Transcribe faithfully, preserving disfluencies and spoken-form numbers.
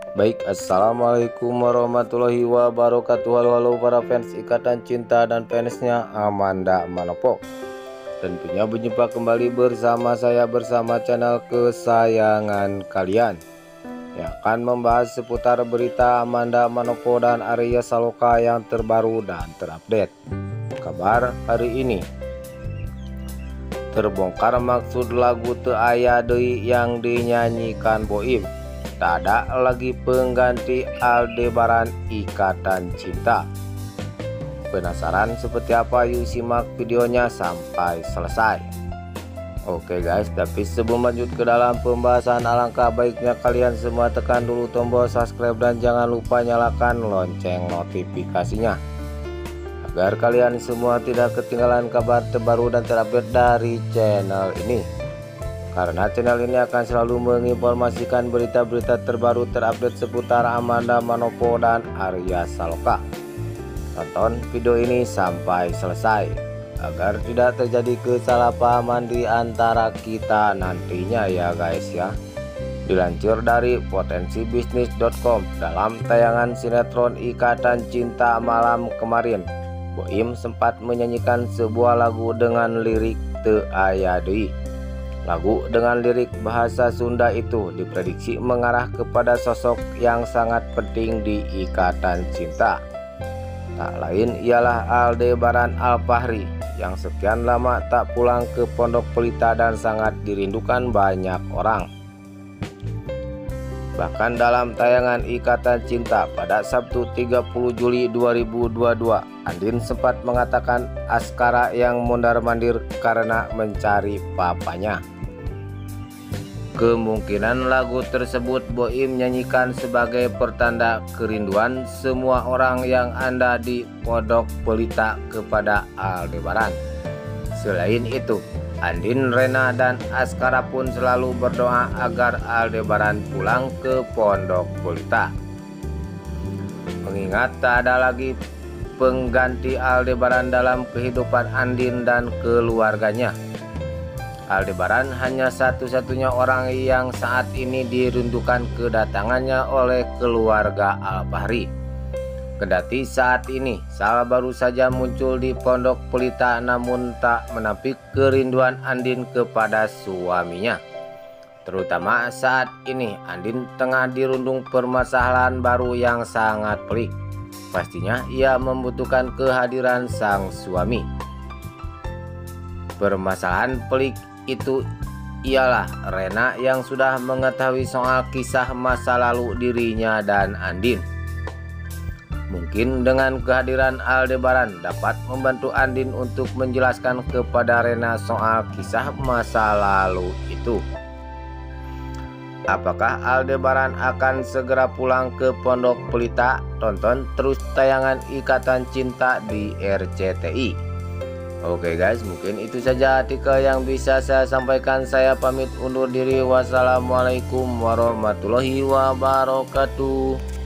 Baik, assalamualaikum warahmatullahi wabarakatuh. Halo halo para fans Ikatan Cinta dan fansnya Amanda Manopo. Tentunya berjumpa kembali bersama saya bersama channel kesayangan kalian yang akan membahas seputar berita Amanda Manopo dan Arya Saloka yang terbaru dan terupdate. Kabar hari ini, terbongkar maksud lagu Teu Aya Deui yang dinyanyikan Boim. Tak ada lagi pengganti Aldebaran Ikatan Cinta. Penasaran seperti apa? Yuk simak videonya sampai selesai. Oke guys, tapi sebelum lanjut ke dalam pembahasan, alangkah baiknya kalian semua tekan dulu tombol subscribe dan jangan lupa nyalakan lonceng notifikasinya, agar kalian semua tidak ketinggalan kabar terbaru dan terupdate dari channel ini. Karena channel ini akan selalu menginformasikan berita-berita terbaru terupdate seputar Amanda Manopo dan Arya Saloka. Tonton video ini sampai selesai agar tidak terjadi kesalahpahaman di antara kita nantinya ya guys ya. Dilansir dari potensi bisnis dot com, dalam tayangan sinetron Ikatan Cinta malam kemarin, Boim sempat menyanyikan sebuah lagu dengan lirik Teu Aya Deui. Lagu dengan lirik bahasa Sunda itu diprediksi mengarah kepada sosok yang sangat penting di Ikatan Cinta. Tak lain ialah Aldebaran Alfahri yang sekian lama tak pulang ke Pondok Pelita dan sangat dirindukan banyak orang. Bahkan dalam tayangan Ikatan Cinta pada Sabtu tiga puluh Juli dua ribu dua puluh dua, Andin sempat mengatakan Askara yang mondar-mandir karena mencari papanya. Kemungkinan lagu tersebut Boim nyanyikan sebagai pertanda kerinduan semua orang yang ada di Pondok Pelita kepada Aldebaran. Selain itu, Andin, Rena, dan Askara pun selalu berdoa agar Aldebaran pulang ke Pondok Pelita. Mengingat tak ada lagi pengganti Aldebaran dalam kehidupan Andin dan keluarganya, Aldebaran hanya satu-satunya orang yang saat ini dirindukan kedatangannya oleh keluarga Alfahri. Kendati saat ini Sal baru saja muncul di Pondok Pelita, namun tak menampik kerinduan Andin kepada suaminya. Terutama saat ini Andin tengah dirundung permasalahan baru yang sangat pelik. Pastinya ia membutuhkan kehadiran sang suami. Permasalahan pelik itu ialah Rena yang sudah mengetahui soal kisah masa lalu dirinya dan Andin. Mungkin dengan kehadiran Aldebaran dapat membantu Andin untuk menjelaskan kepada Rena soal kisah masa lalu itu. Apakah Aldebaran akan segera pulang ke Pondok Pelita? Tonton terus tayangan Ikatan Cinta di R C T I. Oke guys, mungkin itu saja artikel yang bisa saya sampaikan. Saya pamit undur diri. Wassalamualaikum warahmatullahi wabarakatuh.